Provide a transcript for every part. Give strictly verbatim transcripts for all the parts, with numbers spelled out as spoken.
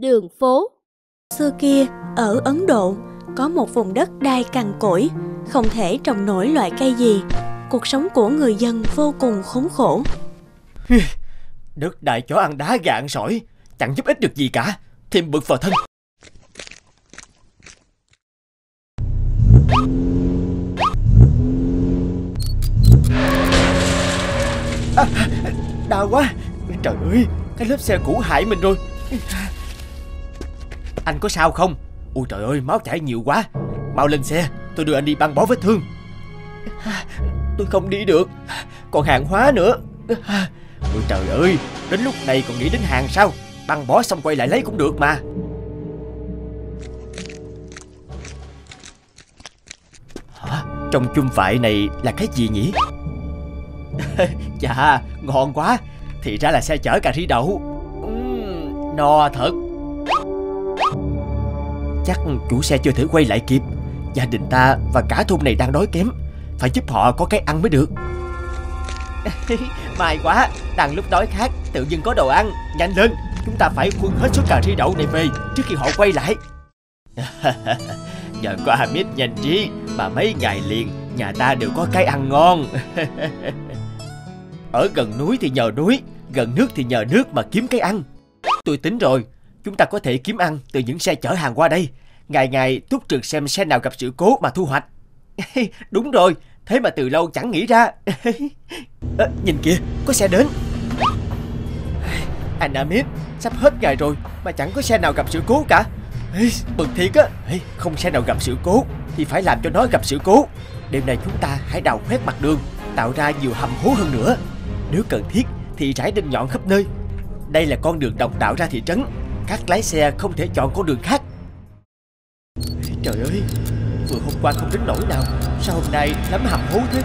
Đường phố. Xưa kia, ở Ấn Độ, có một vùng đất đai cằn cỗi, không thể trồng nổi loại cây gì. Cuộc sống của người dân vô cùng khốn khổ. Đất đai chó ăn đá gà ăn sỏi, chẳng giúp ích được gì cả, thêm bực vào thân. À, đau quá. Trời ơi, cái lớp xe cũ hại mình rồi. Anh có sao không? Ôi trời ơi, máu chảy nhiều quá. Mau lên xe, tôi đưa anh đi băng bó vết thương. Tôi không đi được, còn hàng hóa nữa. Ôi trời ơi, đến lúc này còn nghĩ đến hàng sao? Băng bó xong quay lại lấy cũng được mà. Hả? Trong chum vải này là cái gì nhỉ? Chà, ngon quá. Thì ra là xe chở cà ri đậu. uhm, No thật. Chắc chủ xe chưa thể quay lại kịp. Gia đình ta và cả thôn này đang đói kém, phải giúp họ có cái ăn mới được. May quá, đang lúc đói khát tự dưng có đồ ăn. Nhanh lên, chúng ta phải khuân hết số cà ri đậu này về trước khi họ quay lại. Nhờ có Hamid nhanh trí mà mấy ngày liền nhà ta đều có cái ăn ngon. Ở gần núi thì nhờ núi, gần nước thì nhờ nước mà kiếm cái ăn. Tôi tính rồi, chúng ta có thể kiếm ăn từ những xe chở hàng qua đây. Ngày ngày túc trực xem xe nào gặp sự cố mà thu hoạch. Đúng rồi, thế mà từ lâu chẳng nghĩ ra. À, nhìn kìa, có xe đến. Anh Hamid, sắp hết ngày rồi mà chẳng có xe nào gặp sự cố cả. Bực thiệt á. Không xe nào gặp sự cố thì phải làm cho nó gặp sự cố. Đêm nay chúng ta hãy đào khoét mặt đường, tạo ra nhiều hầm hố hơn nữa. Nếu cần thiết thì rải đinh nhọn khắp nơi. Đây là con đường độc đạo ra thị trấn, các lái xe không thể chọn con đường khác. Trời ơi, vừa hôm qua không đến nỗi nào, sao hôm nay lắm hầm hố thế?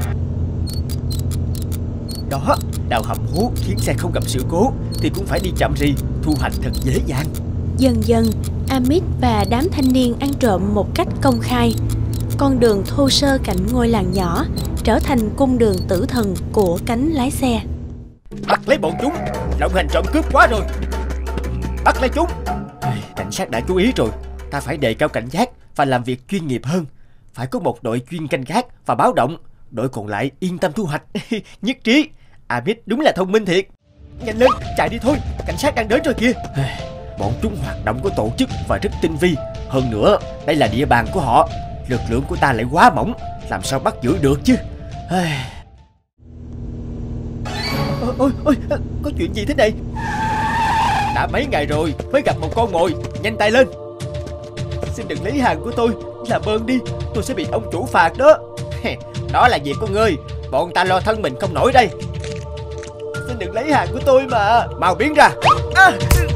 Đó, đào hầm hố khiến xe không gặp sự cố thì cũng phải đi chậm rì, thu hoạch thật dễ dàng. Dần dần, Hamid và đám thanh niên ăn trộm một cách công khai. Con đường thô sơ cạnh ngôi làng nhỏ trở thành cung đường tử thần của cánh lái xe. Bắt lấy bọn chúng, lộng hành trộm cướp quá rồi. Bắt lấy chúng. Cảnh sát đã chú ý rồi, ta phải đề cao cảnh giác và làm việc chuyên nghiệp hơn. Phải có một đội chuyên canh gác và báo động, đội còn lại yên tâm thu hoạch. Nhất trí. Hamid đúng là thông minh thiệt. Nhanh lên, chạy đi thôi, cảnh sát đang đến rồi kìa. Bọn chúng hoạt động có tổ chức và rất tinh vi. Hơn nữa, đây là địa bàn của họ. Lực lượng của ta lại quá mỏng, làm sao bắt giữ được chứ? Ôi, ôi, ôi, có chuyện gì thế này? Đã mấy ngày rồi mới gặp một con mồi, nhanh tay lên. Xin đừng lấy hàng của tôi, làm ơn đi, tôi sẽ bị ông chủ phạt đó. Đó là việc của ngươi, bọn ta lo thân mình không nổi đây. Xin đừng lấy hàng của tôi mà. Mau biến ra. À!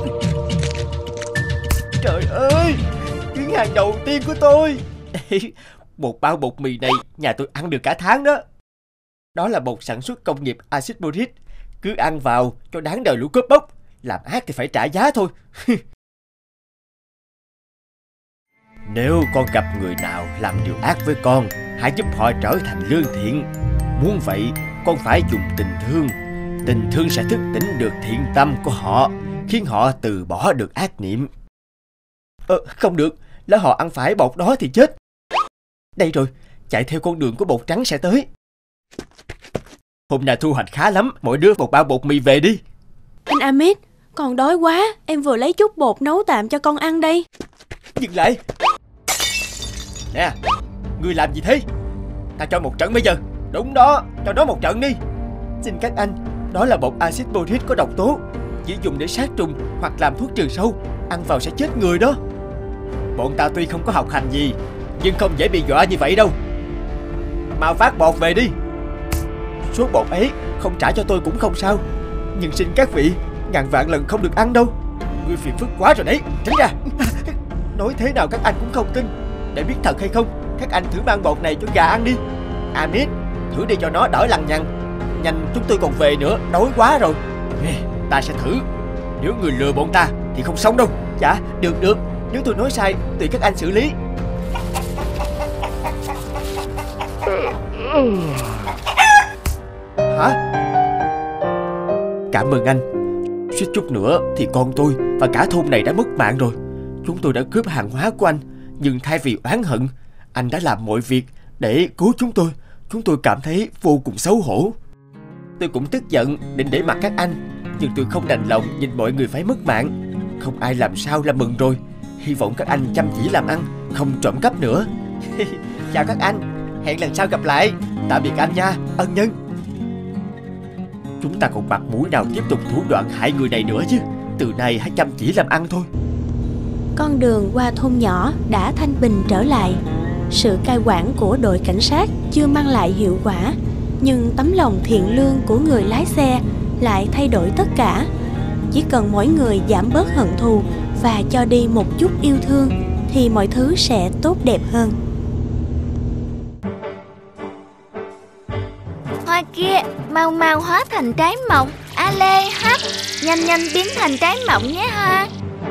Trời ơi, chuyến hàng đầu tiên của tôi. Một bao bột mì này nhà tôi ăn được cả tháng đó. Đó là bột sản xuất công nghiệp axit boric. Cứ ăn vào cho đáng đời lũ cướp bóc. Làm ác thì phải trả giá thôi. Nếu con gặp người nào làm điều ác với con, hãy giúp họ trở thành lương thiện. Muốn vậy, con phải dùng tình thương. Tình thương sẽ thức tỉnh được thiện tâm của họ, khiến họ từ bỏ được ác niệm. Ờ, không được, lỡ họ ăn phải bột đó thì chết. Đây rồi, chạy theo con đường của bột trắng sẽ tới. Hôm nay thu hoạch khá lắm, mỗi đứa một bao bột mì về đi. Anh Hamid, con đói quá, em vừa lấy chút bột nấu tạm cho con ăn đây. Dừng lại. Nè, ngươi làm gì thế? Ta cho một trận bây giờ. Đúng đó, cho nó một trận đi. Xin các anh, đó là bột axit boric có độc tố, chỉ dùng để sát trùng hoặc làm thuốc trừ sâu. Ăn vào sẽ chết người đó. Bọn ta tuy không có học hành gì, nhưng không dễ bị dọa như vậy đâu. Mau phát bột về đi. Số bột ấy không trả cho tôi cũng không sao, nhưng xin các vị ngàn vạn lần không được ăn đâu. Ngươi phiền phức quá rồi đấy, tránh ra. Nói thế nào các anh cũng không tin. Để biết thật hay không, các anh thử mang bột này cho gà ăn đi. Hamid, thử đi cho nó đỡ lằng nhằng. Nhanh, chúng tôi còn về nữa, đói quá rồi. Ta sẽ thử. Nếu người lừa bọn ta thì không sống đâu. Dạ, được được, nếu tôi nói sai tùy các anh xử lý. Hả? Cảm ơn anh. Suýt chút nữa thì con tôi và cả thôn này đã mất mạng rồi. Chúng tôi đã cướp hàng hóa của anh, nhưng thay vì oán hận, anh đã làm mọi việc để cứu chúng tôi. Chúng tôi cảm thấy vô cùng xấu hổ. Tôi cũng tức giận định để mặt các anh, nhưng tôi không đành lòng nhìn mọi người phải mất mạng. Không ai làm sao là mừng rồi. Hy vọng các anh chăm chỉ làm ăn, không trộm cắp nữa. Chào các anh, hẹn lần sau gặp lại. Tạm biệt anh nha, ân nhân. Chúng ta còn mặt mũi nào tiếp tục thủ đoạn hại người này nữa chứ. Từ nay hãy chăm chỉ làm ăn thôi. Con đường qua thôn nhỏ đã thanh bình trở lại. Sự cai quản của đội cảnh sát chưa mang lại hiệu quả, nhưng tấm lòng thiện lương của người lái xe lại thay đổi tất cả. Chỉ cần mỗi người giảm bớt hận thù và cho đi một chút yêu thương thì mọi thứ sẽ tốt đẹp hơn. Hoa kia, mau mau hóa thành trái mọng. A lê hấp, nhanh nhanh biến thành trái mọng nhé Hoa.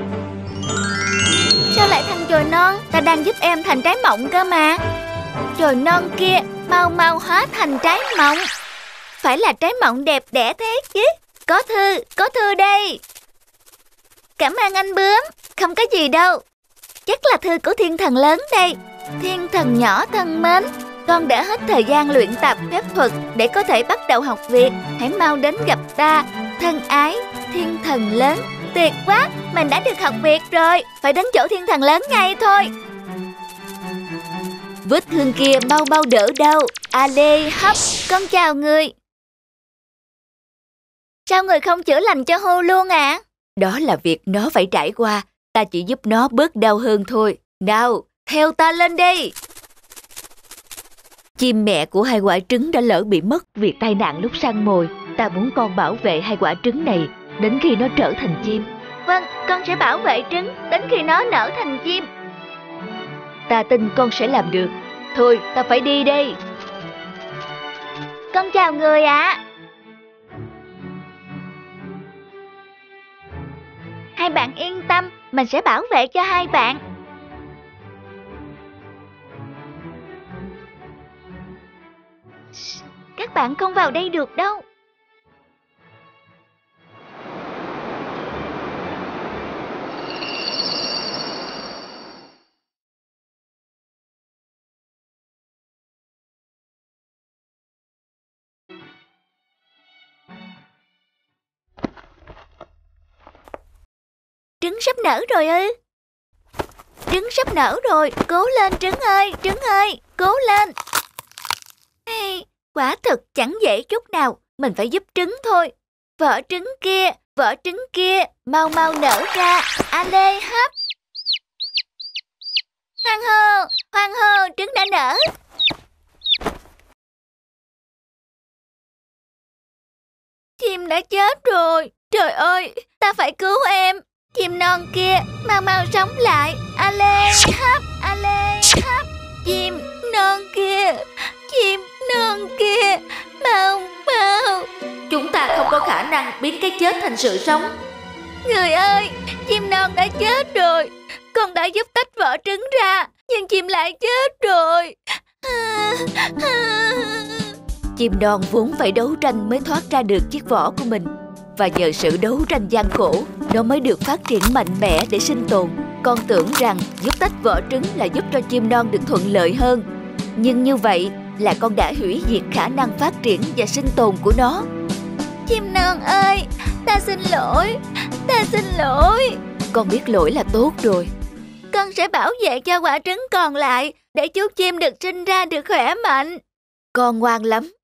Sao lại thành chồi non? Ta đang giúp em thành trái mọng cơ mà. Chồi non kia, mau mau hóa thành trái mọng. Phải là trái mọng đẹp đẽ thế chứ. Có thư, có thư đây. Cảm ơn anh bướm. Không có gì đâu. Chắc là thư của thiên thần lớn đây. Thiên thần nhỏ thân mến, con đã hết thời gian luyện tập phép thuật để có thể bắt đầu học việc. Hãy mau đến gặp ta, thân ái, thiên thần lớn. Tuyệt quá, mình đã được học việc rồi. Phải đến chỗ thiên thần lớn ngay thôi. Vết thương kia mau mau đỡ đau. A lê hấp, con chào người. Sao người không chữa lành cho Hu luôn ạ? À? Đó là việc nó phải trải qua. Ta chỉ giúp nó bớt đau hơn thôi. Nào, theo ta lên đi. Chim mẹ của hai quả trứng đã lỡ bị mất vì tai nạn lúc săn mồi. Ta muốn con bảo vệ hai quả trứng này đến khi nó trở thành chim. Vâng, con sẽ bảo vệ trứng đến khi nó nở thành chim. Ta tin con sẽ làm được. Thôi, ta phải đi đây. Con chào người ạ. À. Hai bạn yên tâm, mình sẽ bảo vệ cho hai bạn. Các bạn không vào đây được đâu. Trứng sắp nở rồi ư? Trứng sắp nở rồi, cố lên trứng ơi, trứng ơi, cố lên. Hey, quả thực chẳng dễ chút nào, mình phải giúp trứng thôi. Vỏ trứng kia, vỏ trứng kia, mau mau nở ra, a lê hấp. Hoan hô, hoan hô, trứng đã nở. Chim đã chết rồi, trời ơi, ta phải cứu em. Chim non kia, mau mau sống lại, a lê hấp, a lê hấp. Chim non kia, chim non kia, mau mau. Chúng ta không có khả năng biến cái chết thành sự sống. Người ơi, chim non đã chết rồi. Con đã giúp tách vỏ trứng ra, nhưng chim lại chết rồi. Chim non vốn phải đấu tranh mới thoát ra được chiếc vỏ của mình. Và nhờ sự đấu tranh gian khổ, nó mới được phát triển mạnh mẽ để sinh tồn. Con tưởng rằng giúp tách vỏ trứng là giúp cho chim non được thuận lợi hơn. Nhưng như vậy là con đã hủy diệt khả năng phát triển và sinh tồn của nó. Chim non ơi, ta xin lỗi, ta xin lỗi. Con biết lỗi là tốt rồi. Con sẽ bảo vệ cho quả trứng còn lại để chú chim được sinh ra được khỏe mạnh. Con ngoan lắm.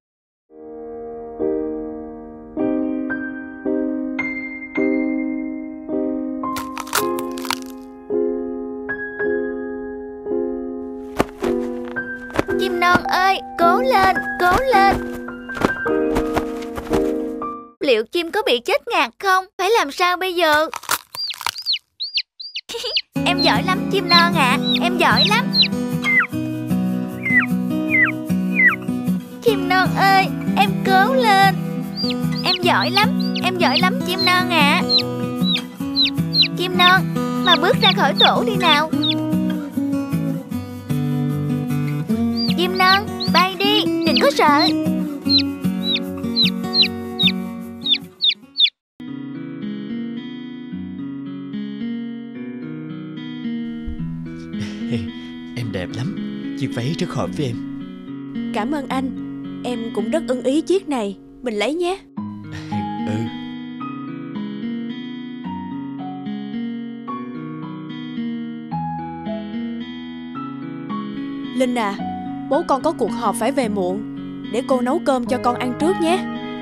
Chim non ơi, cố lên, cố lên. Liệu chim có bị chết ngạt không? Phải làm sao bây giờ? Em giỏi lắm chim non ạ, à. Em giỏi lắm. Chim non ơi, em cố lên. Em giỏi lắm, em giỏi lắm chim non ạ. À. Chim non, mà bước ra khỏi tổ đi nào. Chim non, bay đi, đừng có sợ. Em đẹp lắm, chiếc váy rất hợp với em. Cảm ơn anh. Em cũng rất ưng ý chiếc này. Mình lấy nhé. Ừ. Linh à, bố con có cuộc họp phải về muộn. Để cô nấu cơm cho con ăn trước nhé.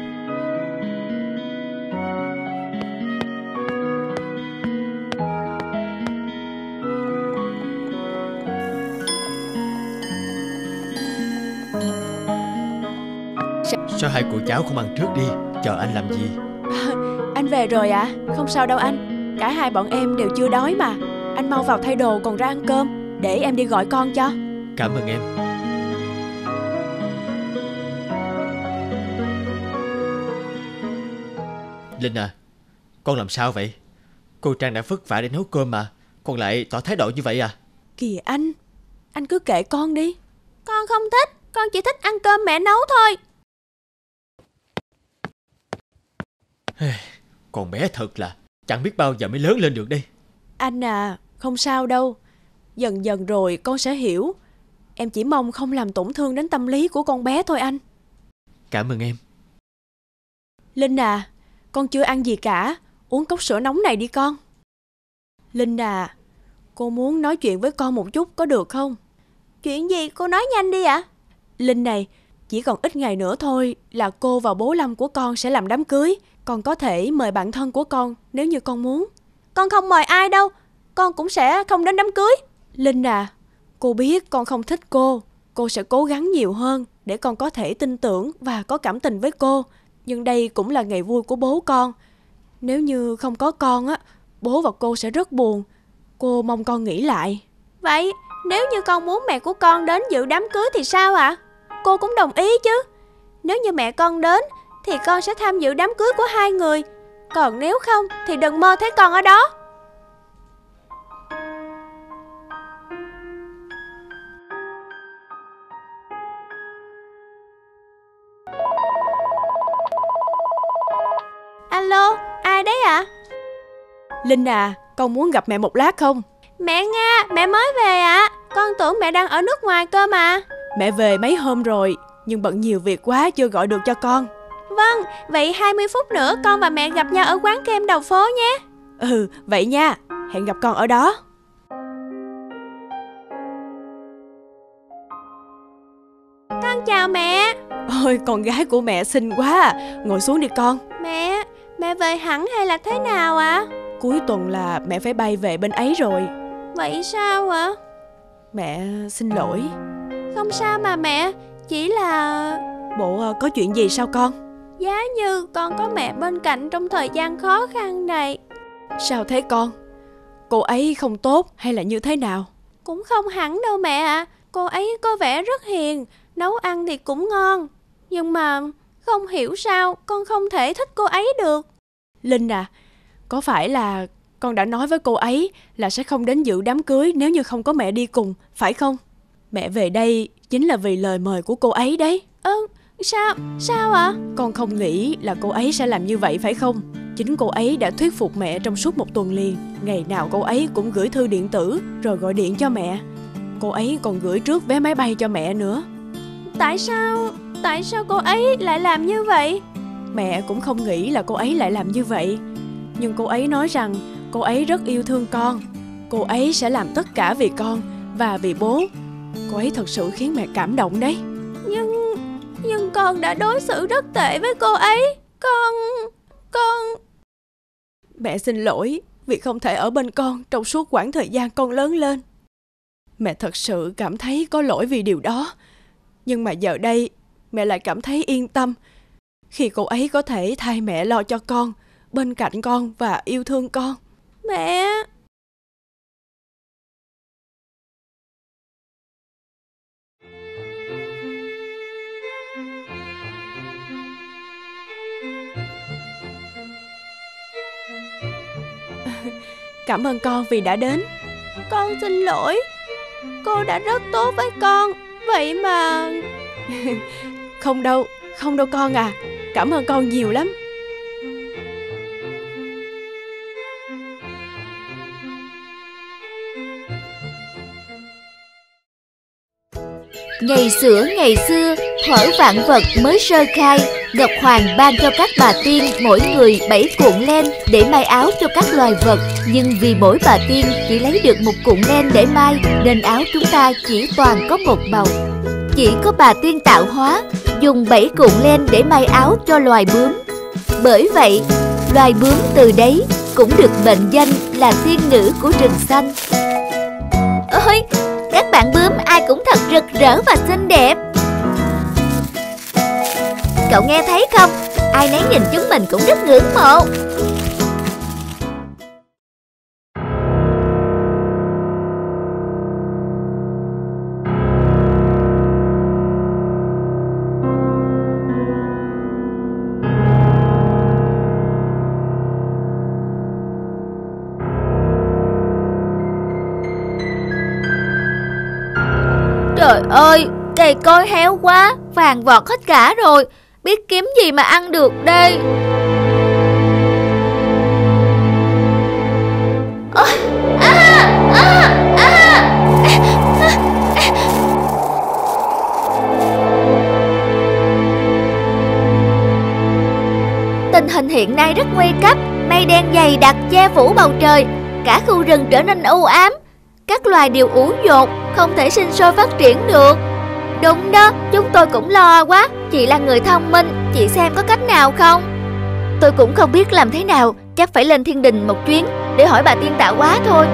Sao hai cô cháu không ăn trước đi? Chờ anh làm gì? À, anh về rồi ạ? À? Không sao đâu anh. Cả hai bọn em đều chưa đói mà. Anh mau vào thay đồ còn ra ăn cơm. Để em đi gọi con cho. Cảm ơn em. Linh à, con làm sao vậy? Cô Trang đã vất vả để nấu cơm mà, con lại tỏ thái độ như vậy à? Kìa anh, anh cứ kệ con đi. Con không thích, con chỉ thích ăn cơm mẹ nấu thôi. Con bé thật là chẳng biết bao giờ mới lớn lên được đây. Anh à, không sao đâu. Dần dần rồi con sẽ hiểu. Em chỉ mong không làm tổn thương đến tâm lý của con bé thôi anh. Cảm ơn em. Linh à, con chưa ăn gì cả. Uống cốc sữa nóng này đi con. Linh à, cô muốn nói chuyện với con một chút có được không? Chuyện gì cô nói nhanh đi ạ. Linh này, chỉ còn ít ngày nữa thôi là cô và bố Lâm của con sẽ làm đám cưới. Con có thể mời bạn thân của con nếu như con muốn. Con không mời ai đâu. Con cũng sẽ không đến đám cưới. Linh à, cô biết con không thích cô. Cô sẽ cố gắng nhiều hơn để con có thể tin tưởng và có cảm tình với cô. Nhưng đây cũng là ngày vui của bố con. Nếu như không có con á, bố và cô sẽ rất buồn. Cô mong con nghĩ lại. Vậy nếu như con muốn mẹ của con đến dự đám cưới thì sao ạ? À? Cô cũng đồng ý chứ. Nếu như mẹ con đến thì con sẽ tham dự đám cưới của hai người. Còn nếu không thì đừng mơ thấy con ở đó. Alo, ai đấy ạ? À? Linh à, con muốn gặp mẹ một lát không? Mẹ Nga, mẹ mới về ạ. À? Con tưởng mẹ đang ở nước ngoài cơ mà. Mẹ về mấy hôm rồi, nhưng bận nhiều việc quá chưa gọi được cho con. Vâng, vậy hai mươi phút nữa con và mẹ gặp nhau ở quán kem đầu phố nhé. Ừ, vậy nha, hẹn gặp con ở đó. Con chào mẹ. Ôi, con gái của mẹ xinh quá à. Ngồi xuống đi con. Mẹ, mẹ về hẳn hay là thế nào ạ? À? Cuối tuần là mẹ phải bay về bên ấy rồi. Vậy sao ạ? À? Mẹ xin lỗi. Không sao mà mẹ, chỉ là... Bộ có chuyện gì sao con? Giá như con có mẹ bên cạnh trong thời gian khó khăn này. Sao thế con? Cô ấy không tốt hay là như thế nào? Cũng không hẳn đâu mẹ ạ. À. Cô ấy có vẻ rất hiền, nấu ăn thì cũng ngon. Nhưng mà không hiểu sao con không thể thích cô ấy được. Linh à, có phải là con đã nói với cô ấy là sẽ không đến dự đám cưới nếu như không có mẹ đi cùng, phải không? Mẹ về đây chính là vì lời mời của cô ấy đấy. Ừ, sao? Sao ạ? À? Con không nghĩ là cô ấy sẽ làm như vậy phải không? Chính cô ấy đã thuyết phục mẹ trong suốt một tuần liền. Ngày nào cô ấy cũng gửi thư điện tử rồi gọi điện cho mẹ. Cô ấy còn gửi trước vé máy bay cho mẹ nữa. Tại sao? Tại sao cô ấy lại làm như vậy? Mẹ cũng không nghĩ là cô ấy lại làm như vậy. Nhưng cô ấy nói rằng cô ấy rất yêu thương con. Cô ấy sẽ làm tất cả vì con và vì bố. Cô ấy thật sự khiến mẹ cảm động đấy. Nhưng... Nhưng con đã đối xử rất tệ với cô ấy. Con... Con... Mẹ xin lỗi vì không thể ở bên con trong suốt quãng thời gian con lớn lên. Mẹ thật sự cảm thấy có lỗi vì điều đó. Nhưng mà giờ đây mẹ lại cảm thấy yên tâm khi cô ấy có thể thay mẹ lo cho con, bên cạnh con và yêu thương con. Mẹ... Cảm ơn con vì đã đến. Con xin lỗi. Cô đã rất tốt với con. Vậy mà... Không đâu, không đâu con à. Cảm ơn con nhiều lắm. Ngày xưa ngày xưa, thuở vạn vật mới sơ khai, Ngọc Hoàng ban cho các bà tiên mỗi người bảy cuộn len để may áo cho các loài vật. Nhưng vì mỗi bà tiên chỉ lấy được một cuộn len để may, nên áo chúng ta chỉ toàn có một màu. Chỉ có bà tiên tạo hóa dùng bảy cuộn len để may áo cho loài bướm. Bởi vậy, loài bướm từ đấy cũng được mệnh danh là tiên nữ của rừng xanh. Ôi, các bạn bướm ai cũng thật rực rỡ và xinh đẹp. Cậu nghe thấy không? Ai nấy nhìn chúng mình cũng rất ngưỡng mộ. Trời ơi, cây cối héo quá, vàng vọt hết cả rồi. Biết kiếm gì mà ăn được đây. Ôi, à, à, à. Tình hình hiện nay rất nguy cấp. Mây đen dày đặc che phủ bầu trời. Cả khu rừng trở nên u ám. Các loài đều ủ dột, không thể sinh sôi phát triển được. Đúng đó, chúng tôi cũng lo quá. Chị là người thông minh, chị xem có cách nào không? Tôi cũng không biết làm thế nào. Chắc phải lên thiên đình một chuyến để hỏi bà tiên tạo hóa thôi.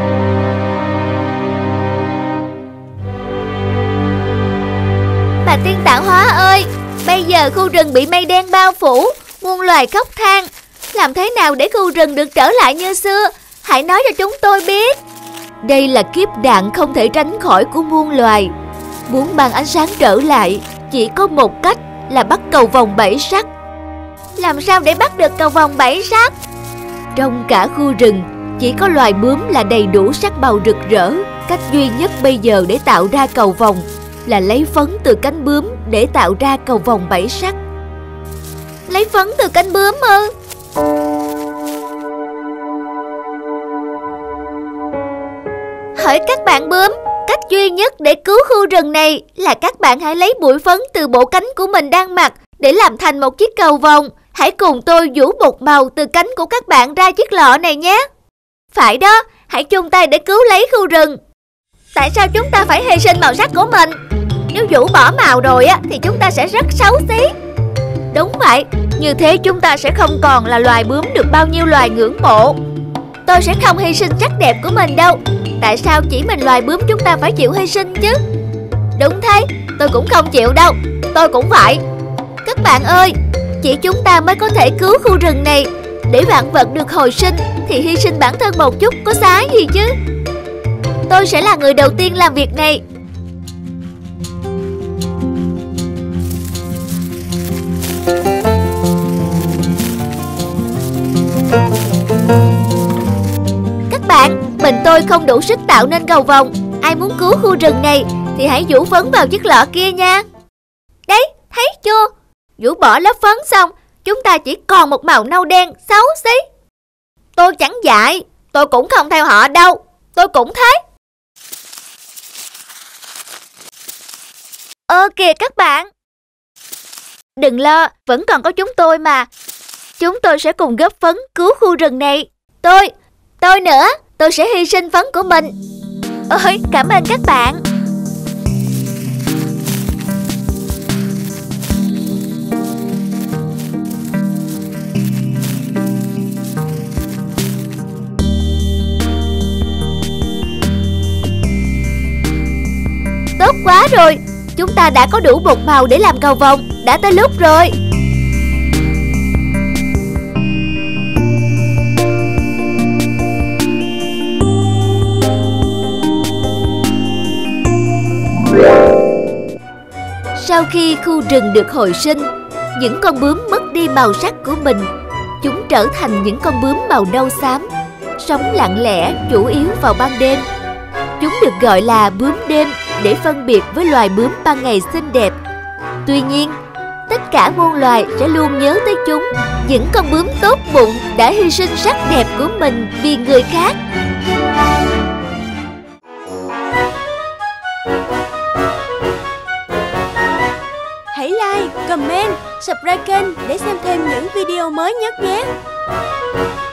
Bà tiên tạo hóa ơi, bây giờ khu rừng bị mây đen bao phủ, muôn loài khóc than. Làm thế nào để khu rừng được trở lại như xưa? Hãy nói cho chúng tôi biết. Đây là kiếp nạn không thể tránh khỏi của muôn loài. Muốn ban ánh sáng trở lại, chỉ có một cách là bắt cầu vồng bảy sắc. Làm sao để bắt được cầu vồng bảy sắc? Trong cả khu rừng, chỉ có loài bướm là đầy đủ sắc màu rực rỡ. Cách duy nhất bây giờ để tạo ra cầu vồng là lấy phấn từ cánh bướm để tạo ra cầu vồng bảy sắc. Lấy phấn từ cánh bướm ư? Hỡi các bạn bướm, cách duy nhất để cứu khu rừng này là các bạn hãy lấy bụi phấn từ bộ cánh của mình đang mặc để làm thành một chiếc cầu vồng. Hãy cùng tôi vũ bột màu từ cánh của các bạn ra chiếc lọ này nhé. Phải đó, hãy chung tay để cứu lấy khu rừng. Tại sao chúng ta phải hy sinh màu sắc của mình? Nếu vũ bỏ màu rồi á thì chúng ta sẽ rất xấu xí. Đúng vậy, như thế chúng ta sẽ không còn là loài bướm được bao nhiêu loài ngưỡng mộ. Tôi sẽ không hy sinh sắc đẹp của mình đâu. Tại sao chỉ mình loài bướm chúng ta phải chịu hy sinh chứ? Đúng thế, tôi cũng không chịu đâu. Tôi cũng vậy. Các bạn ơi, chỉ chúng ta mới có thể cứu khu rừng này. Để vạn vật được hồi sinh thì hy sinh bản thân một chút có xá gì chứ. Tôi sẽ là người đầu tiên làm việc này. Các bạn, mình tôi không đủ sức tạo nên cầu vồng. Ai muốn cứu khu rừng này thì hãy vũ phấn vào chiếc lọ kia nha. Đấy, thấy chưa? Vũ bỏ lớp phấn xong, chúng ta chỉ còn một màu nâu đen xấu xí. Tôi chẳng dại, tôi cũng không theo họ đâu. Tôi cũng thế. Ơ kìa các bạn, đừng lo, vẫn còn có chúng tôi mà. Chúng tôi sẽ cùng góp phấn cứu khu rừng này. Tôi, tôi nữa, tôi sẽ hy sinh phấn của mình. Ôi, cảm ơn các bạn. Tốt quá rồi, chúng ta đã có đủ bột màu để làm cầu vồng. Đã tới lúc rồi. Sau khi khu rừng được hồi sinh, những con bướm mất đi màu sắc của mình. Chúng trở thành những con bướm màu nâu xám, sống lặng lẽ chủ yếu vào ban đêm. Chúng được gọi là bướm đêm để phân biệt với loài bướm ban ngày xinh đẹp. Tuy nhiên, tất cả muôn loài sẽ luôn nhớ tới chúng, những con bướm tốt bụng đã hy sinh sắc đẹp của mình vì người khác. comment, subscribe kênh để xem thêm những video mới nhất nhé.